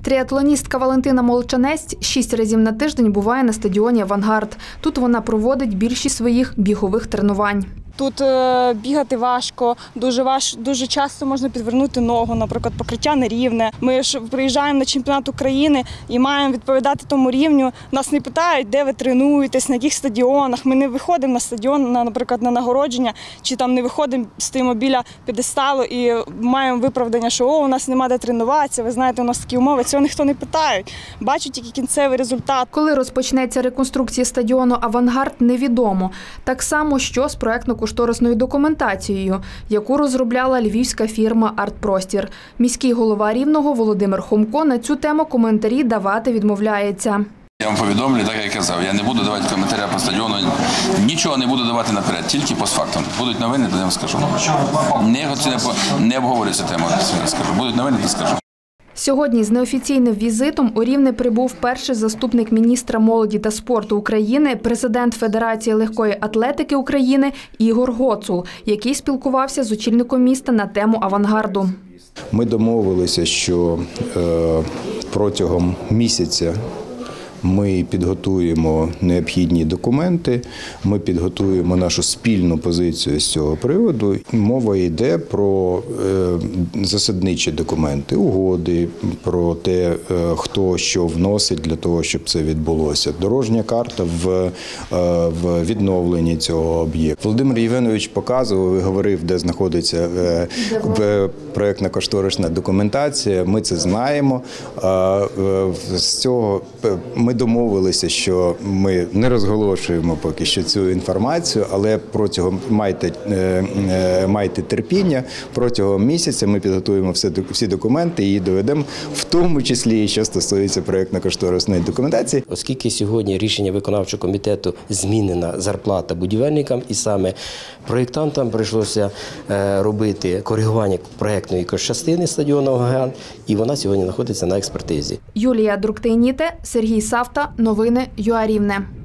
Тріатлоністка Валентина Молчанець 6 разів на тиждень буває на стадіоні «Авангард». Тут вона проводить більшість своїх бігових тренувань. Тут бігати важко, дуже часто можна підвернути ногу, наприклад, покриття нерівне. Ми ж приїжджаємо на чемпіонат України і маємо відповідати тому рівню. Нас не питають, де ви тренуєтесь, на яких стадіонах. Ми не виходимо на стадіон, наприклад, на нагородження, чи там не виходимо, стоїмо біля п'єдесталу і маємо виправдання, що у нас немає де тренуватися, ви знаєте, у нас такі умови. Цього ніхто не питає. Бачать тільки кінцевий результат. Коли розпочнеться реконструкція стадіону «Авангард» – невідомо. Так само, що з проектно-кошторисною документацією, яку розробляла львівська фірма «Артпростір». Міський голова Рівного Володимир Хомко на цю тему коментарі давати відмовляється. Я вам повідомлю, так як я казав, я не буду давати коментаря по стадіону, нічого не буду давати наперед, тільки постфактум. Будуть новини, то я вам скажу. Не обговорюю цю тему, скажу. Будуть новини, то скажу. Сьогодні з неофіційним візитом у Рівне прибув перший заступник міністра молоді та спорту України, президент Федерації легкої атлетики України Ігор Гоцул, який спілкувався з очільником міста на тему «Авангарду». Ми домовилися, що протягом місяця ми підготуємо необхідні документи, ми підготуємо нашу спільну позицію з цього приводу. Мова йде про засадничі документи, угоди, про те, хто що вносить для того, щоб це відбулося. Дорожня карта в відновленні цього об'єкту. Володимир Євгенович показував і говорив, де знаходиться проєктно-кошторисна документація. Ми це знаємо. З цього ми домовилися, що ми не розголошуємо поки що цю інформацію, але майте терпіння, протягом місяця ми підготуємо всі документи і доведемо, в тому числі і що стосується проєктно-кошторисної документації. Оскільки сьогодні рішення виконавчого комітету змінена зарплата будівельникам, і саме проєктантам прийшлося робити коригування проєктної частини стадіону «Авангард», і вона сьогодні знаходиться на експертизі. Юлія Друктейніте, Сергій Савта, новини ЮА Рівне.